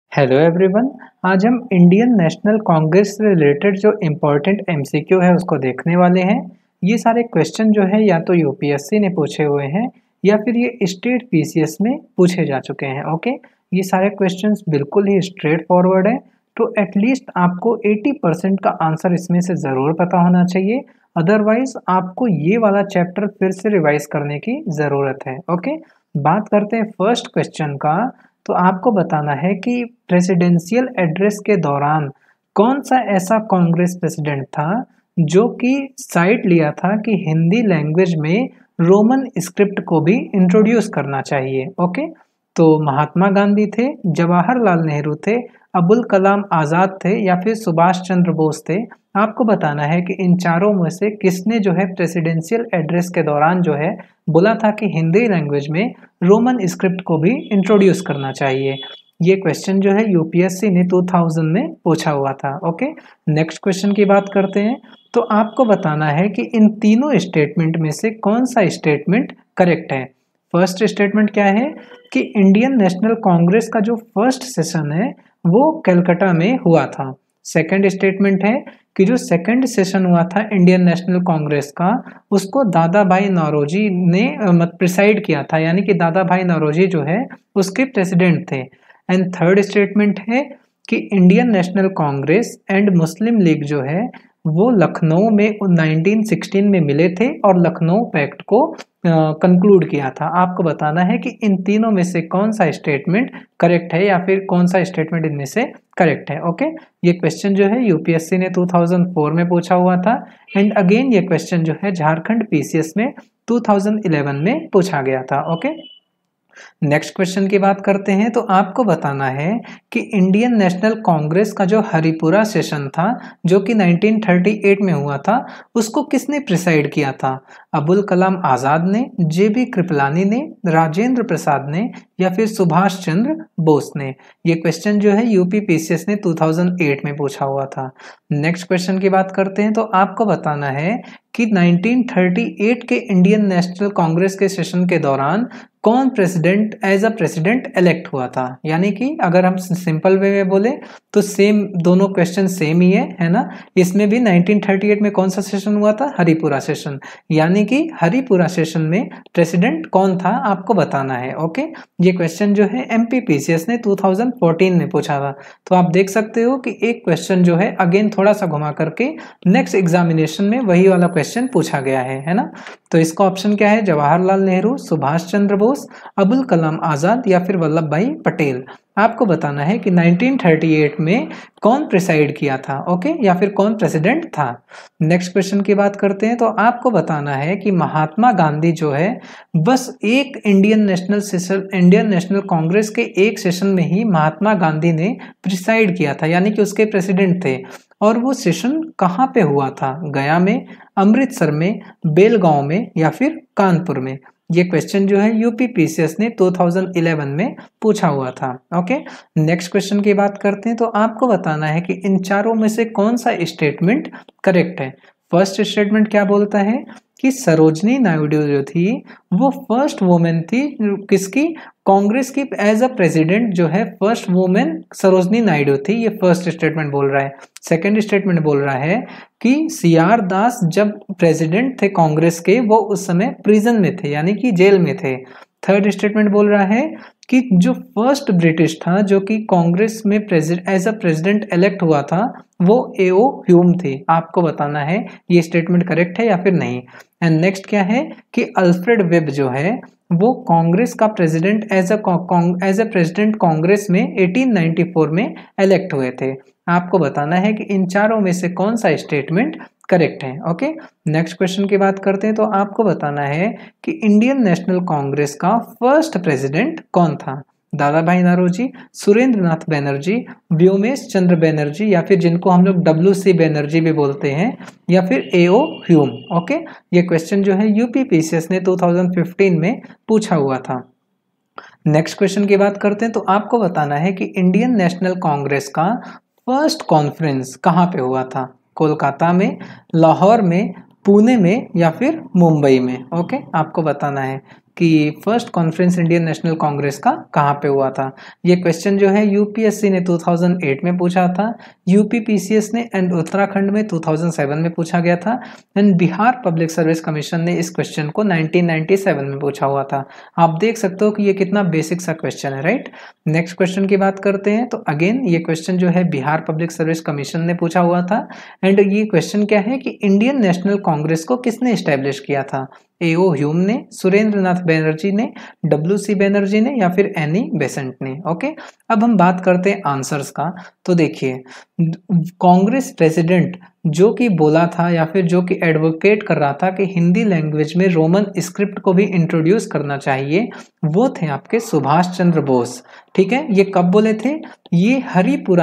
Hello everyone. आज हम Indian National Congress से रिलेटेड जो इम्पोर्टेंट एमसीक्यू है उसको देखने वाले हैं। ये सारे क्वेश्चन जो है या तो यूपीएससी ने पूछे हुए हैं या फिर ये स्टेट पीसीएस में पूछे जा चुके हैं। ओके, ये सारे क्वेश्चंस बिल्कुल ही स्ट्रेट फॉरवर्ड है, तो एटलीस्ट आपको 80% का आंसर इसमें से ज़रूर पता होना चाहिए। अदरवाइज आपको ये वाला चैप्टर फिर से रिवाइज करने की ज़रूरत है। ओके, बात करते हैं फर्स्ट क्वेश्चन का। तो आपको बताना है कि प्रेसिडेंशियल एड्रेस के दौरान कौन सा ऐसा कांग्रेस प्रेसिडेंट था जो कि साइड लिया था कि हिंदी लैंग्वेज में रोमन स्क्रिप्ट को भी इंट्रोड्यूस करना चाहिए। ओके, तो महात्मा गांधी थे, जवाहरलाल नेहरू थे, अबुल कलाम आज़ाद थे या फिर सुभाष चंद्र बोस थे। आपको बताना है कि इन चारों में से किसने जो है प्रेसिडेंशियल एड्रेस के दौरान जो है बोला था कि हिंदी लैंग्वेज में रोमन स्क्रिप्ट को भी इंट्रोड्यूस करना चाहिए। ये क्वेश्चन जो है यूपीएससी ने 2000 में पूछा हुआ था। ओके, नेक्स्ट क्वेश्चन की बात करते हैं। तो आपको बताना है कि इन तीनों स्टेटमेंट में से कौन सा स्टेटमेंट करेक्ट है। फर्स्ट स्टेटमेंट क्या है कि इंडियन नेशनल कांग्रेस का जो फर्स्ट सेशन है वो कलकत्ता में हुआ था। सेकंड स्टेटमेंट है कि जो सेकंड सेशन हुआ था इंडियन नेशनल कांग्रेस का उसको दादा भाई नौरोजी ने प्रिसाइड किया था, यानी कि दादा भाई नौरोजी जो है उसके प्रेसिडेंट थे। एंड थर्ड स्टेटमेंट है कि इंडियन नेशनल कांग्रेस एंड मुस्लिम लीग जो है वो लखनऊ में 1916 में मिले थे और लखनऊ पैक्ट को कंक्लूड किया था। आपको बताना है कि इन तीनों में से कौन सा स्टेटमेंट करेक्ट है या फिर कौन सा स्टेटमेंट इनमें से करेक्ट है। ओके, ये क्वेश्चन जो है यूपीएससी ने 2004 में पूछा हुआ था एंड अगेन ये क्वेश्चन जो है झारखंड पीसीएस में 2011 में पूछा गया था। ओके, नेक्स्ट क्वेश्चन की बात करते हैं। तो आपको बताना है कि इंडियन नेशनल कांग्रेस का जो हरिपुरा सेशन था जो कि 1938 में हुआ था उसको किसने प्रिसाइड किया था। अबुल कलाम आज़ाद ने, जेबी कृपलानी ने, राजेंद्र प्रसाद ने या फिर सुभाष चंद्र बोस ने। ये क्वेश्चन जो है यूपी पीसीएस ने 2008 में पूछा हुआ था। नेक्स्ट क्वेश्चन की बात करते हैं। तो आपको बताना है कि 1938 के इंडियन नेशनल कांग्रेस के सेशन के दौरान कौन president as a president elect हुआ था। यानी कि अगर हम सिंपल वे में बोले तो सेम, दोनों क्वेश्चन सेम ही है ना। इसमें भी 1938 में कौन सा सेशन हुआ था, हरिपुरा सेशन, यानी कि हरिपुरा सेशन में प्रेसिडेंट कौन था आपको बताना है। ओके, ये क्वेश्चन जो है एमपी पीसीएस ने 2014 में पूछा था। तो आप देख सकते हो कि एक क्वेश्चन जो है अगेन थोड़ा सा घुमा करके नेक्स्ट एग्जामिनेशन में वही वाला क्वेश्चन पूछा गया है ना। तो इसका ऑप्शन क्या है, जवाहरलाल नेहरू, सुभाष चंद्र बोस, अबुल कलाम आज़ाद या फिर वल्लभ भाई पटेल। आपको बताना है कि 1938 में कौन प्रिसाइड किया था। ओके, या फिर कौन प्रेसिडेंट था। नेक्स्ट क्वेश्चन की बात करते हैं। तो आपको बताना है कि महात्मा गांधी जो है बस एक इंडियन नेशनल कांग्रेस के एक सेशन में ही महात्मा गांधी ने प्रिसाइड किया था, यानी कि उसके प्रेसिडेंट थे। और वो सेशन कहाँ पे हुआ था, गया में, अमृतसर में, बेलगांव में या फिर कानपुर में। ये क्वेश्चन जो है यूपी पीसीएस ने 2011 में पूछा हुआ था। ओके, नेक्स्ट क्वेश्चन की बात करते हैं। तो आपको बताना है कि इन चारों में से कौन सा स्टेटमेंट करेक्ट है। फर्स्ट स्टेटमेंट क्या बोलता है कि सरोजनी नायडू जो थी वो फर्स्ट वुमेन थी किसकी, कांग्रेस की एज अ प्रेसिडेंट जो है फर्स्ट वुमेन सरोजनी नायडू थी। ये फर्स्ट स्टेटमेंट बोल रहा है। सेकंड स्टेटमेंट बोल रहा है कि सीआर दास जब प्रेसिडेंट थे कांग्रेस के वो उस समय प्रिजन में थे, यानी कि जेल में थे। थर्ड स्टेटमेंट बोल रहा है कि जो फर्स्ट ब्रिटिश था जो कि कांग्रेस में एज अ प्रेसिडेंट इलेक्ट हुआ था वो एओ ह्यूम थे। आपको बताना है ये स्टेटमेंट करेक्ट है या फिर नहीं। एंड नेक्स्ट क्या है कि अल्फ्रेड वेब जो है वो कांग्रेस का president as a president Congress में 1894 में इलेक्ट हुए थे। आपको बताना है कि इन चारों में से कौन सा स्टेटमेंट करेक्ट है। ओके, नेक्स्ट क्वेश्चन की बात करते हैं। तो आपको बताना है कि इंडियन नेशनल कांग्रेस का फर्स्ट प्रेसिडेंट कौन था। दादा भाई नौरोजी, सुरेंद्र नाथ बैनर्जी, व्योमेश चंद्र बैनर्जी या फिर जिनको हम लोग WC बैनर्जी भी बोलते हैं या फिर A O. Hume, okay question जो है यूपी पीसीएस ने 2015 में पूछा हुआ था। नेक्स्ट क्वेश्चन की बात करते हैं। तो आपको बताना है कि इंडियन नेशनल कांग्रेस का फर्स्ट कॉन्फ्रेंस कहाँ पे हुआ था, कोलकाता में, लाहौर में, पुणे में या फिर मुंबई में। ओके, आपको बताना है कि फर्स्ट कॉन्फ्रेंस इंडियन नेशनल कांग्रेस का कहाँ पे हुआ था। ये क्वेश्चन जो है यूपीएससी ने 2008 में पूछा था, यूपी पीसीएस ने एंड उत्तराखंड में 2007 में पूछा गया था, and Bihar Public Service Commission ने इस क्वेश्चन को 1997 में पूछा हुआ था। आप देख सकते हो कि ये कितना बेसिक सा क्वेश्चन है, राइट। नेक्स्ट क्वेश्चन की बात करते हैं, तो अगेन ये क्वेश्चन जो है बिहार पब्लिक सर्विस कमीशन ने पूछा हुआ था। एंड ये क्वेश्चन क्या है कि इंडियन नेशनल कांग्रेस को किसने एस्टेब्लिश किया था, एओ ह्यूम ने, सुरेंद्र नाथ बैनर्जी ने, डब्ल्यू.सी. बैनर्जी ने, या फिर एनी बेसेंट ने। ओके, अब हम बात करते हैं आंसर्स का। तो देखिए, कांग्रेस प्रेसिडेंट जो कि बोला था या फिर जो कि एडवोकेट कर रहा था कि हिंदी लैंग्वेज में रोमन स्क्रिप्ट को भी इंट्रोड्यूस करना चाहिए, वो थे आपके सुभाष चंद्र बोस। ठीक है, ये कब बोले थे, ये हरिपुरा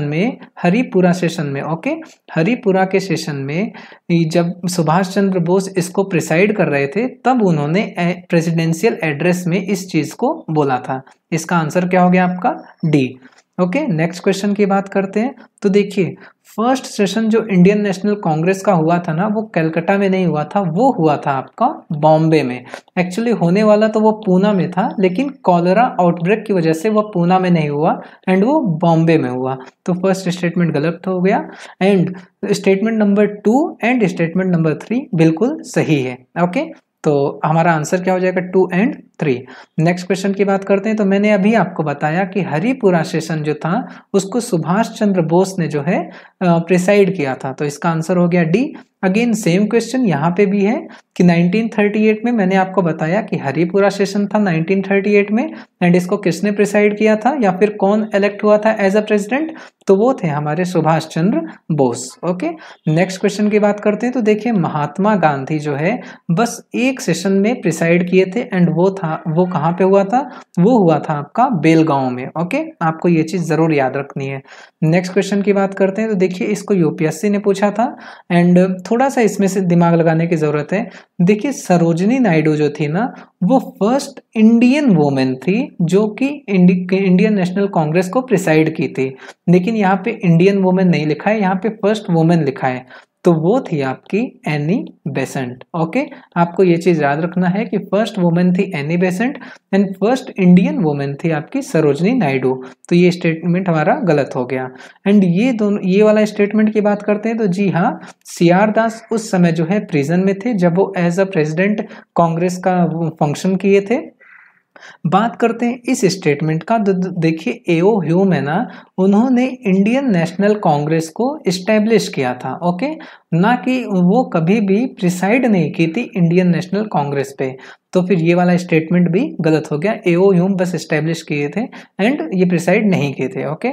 सेशन में ओके, हरिपुरा के सेशन में जब सुभाष चंद्र बोस इसको प्रिसाइड कर रहे थे, तब उन्होंने प्रेसिडेंशियल एड्रेस में इस चीज को बोला था। इसका आंसर क्या हो गया आपका, डी। ओके, नेक्स्ट क्वेश्चन की बात करते हैं। तो देखिए, फर्स्ट सेशन जो इंडियन नेशनल कांग्रेस का हुआ था ना, वो कलकत्ता में नहीं हुआ था, वो हुआ था आपका बॉम्बे में। एक्चुअली होने वाला तो वो पूना में था, लेकिन कॉलेरा आउटब्रेक की वजह से वो पूना में नहीं हुआ एंड वो बॉम्बे में हुआ। तो फर्स्ट स्टेटमेंट गलत हो गया, and statement number 2 and statement number 3 बिल्कुल सही है। ओके, तो हमारा आंसर क्या हो जाएगा, 2 एंड 3। नेक्स्ट क्वेश्चन की बात करते हैं। तो मैंने अभी आपको बताया कि हरिपुरा सेशन जो था उसको सुभाष चंद्र बोस ने जो है प्रिसाइड किया था, तो इसका आंसर हो गया डी। अगेन सेम क्वेश्चन यहाँ पे भी है कि 1938 में मैंने आपको बताया कि हरिपुरा सेशन था 1938 में, एंड इसको किसने प्रिसाइड किया था या फिर कौन इलेक्ट हुआ था एज अ प्रेसिडेंट, तो वो थे हमारे Subhash Chandra Bose. Okay, next question की बात करते हैं। तो देखिए, महात्मा गांधी जो है बस एक सेशन में प्रिसाइड किए थे, एंड वो कहाँ पे हुआ था, वो हुआ था आपका बेलगांव में। ओके, आपको ये चीज जरूर याद रखनी है। नेक्स्ट क्वेश्चन की बात करते हैं। तो देखिए, इसको यूपीएससी ने पूछा था, एंड थोड़ा सा इसमें से दिमाग लगाने की जरूरत है। देखिए, सरोजिनी नायडू जो थी ना, वो फर्स्ट इंडियन वुमेन थी जो कि इंडियन नेशनल कांग्रेस को प्रिसाइड की थी, लेकिन यहाँ पे इंडियन वुमेन नहीं लिखा है, यहाँ पे फर्स्ट वुमेन लिखा है, तो वो थी आपकी एनी बेसेंट। ओके, आपको ये चीज याद रखना है कि फर्स्ट वुमेन थी Annie Besant and first Indian women थी आपकी सरोजनी नायडू। तो ये स्टेटमेंट हमारा गलत हो गया। एंड ये वाला स्टेटमेंट की बात करते हैं, तो जी हाँ, सीआर दास उस समय जो है प्रिजन में थे जब वो एज अ प्रेसिडेंट कांग्रेस का फंक्शन किए थे। बात करते हैं इस स्टेटमेंट का। देखिए, एओ ह्यूम है ना, उन्होंने इंडियन नेशनल कांग्रेस को इस्टेब्लिश किया था। ओके, ना कि वो कभी भी प्रिसाइड नहीं की थी इंडियन नेशनल कांग्रेस पे, तो फिर ये वाला स्टेटमेंट भी गलत हो गया। एओ ह्यूम बस इस्टेब्लिश किए थे एंड ये प्रिसाइड नहीं किए थे। ओके,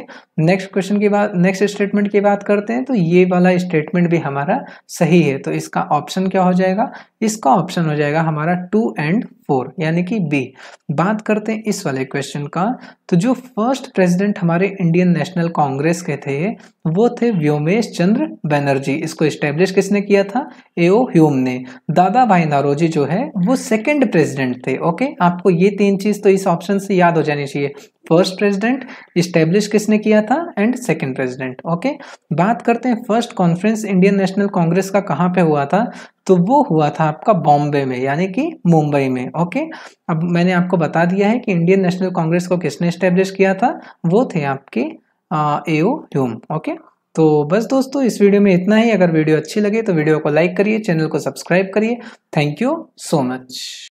नेक्स्ट स्टेटमेंट की बात करते हैं। तो ये वाला स्टेटमेंट भी हमारा सही है, तो इसका ऑप्शन क्या हो जाएगा, इसका ऑप्शन हो जाएगा हमारा 2 एंड 4 यानी कि बी। बात करते हैं इस वाले क्वेश्चन का। तो जो फर्स्ट प्रेसिडेंट हमारे इंडियन नेशनल कांग्रेस के थे वो थे व्योमेश चंद्र बनर्जी। इसको इस्टेब्लिश किसने किया था, एओ ह्यूम ने। दादा भाई नौरोजी जो है वो सेकंड प्रेसिडेंट थे। ओके, आपको ये 3 चीज तो इस ऑप्शन से याद हो जानी चाहिए, फर्स्ट प्रेसिडेंट, इस्टेब्लिश किसने किया था, एंड सेकंड प्रेसिडेंट। ओके, बात करते हैं फर्स्ट कॉन्फ्रेंस इंडियन नेशनल कांग्रेस का कहाँ पे हुआ था, तो वो हुआ था आपका बॉम्बे में यानी कि मुंबई में। ओके, अब मैंने आपको बता दिया है कि इंडियन नेशनल कांग्रेस को किसने एस्टेब्लिश किया था, वो थे आपके एओ ह्यूम। ओके, तो बस दोस्तों, इस वीडियो में इतना ही। अगर वीडियो अच्छी लगे तो वीडियो को लाइक करिए, चैनल को सब्सक्राइब करिए। Thank you so much.